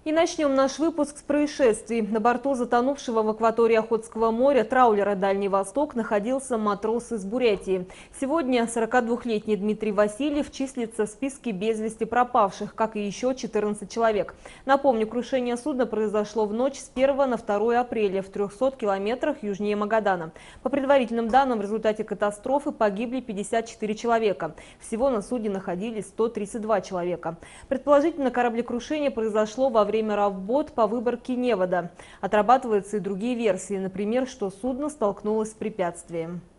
И начнем наш выпуск с происшествий. На борту затонувшего в акватории Охотского моря траулера «Дальний Восток» находился матрос из Бурятии. Сегодня 42-летний Дмитрий Васильев числится в списке без вести пропавших, как и еще 14 человек. Напомню, крушение судна произошло в ночь с 1 на 2 апреля в 300 километрах южнее Магадана. По предварительным данным, в результате катастрофы погибли 54 человека. Всего на судне находились 132 человека. Предположительно, кораблекрушение произошло во время работ по выборке невода. Отрабатываются и другие версии, например, что судно столкнулось с препятствием.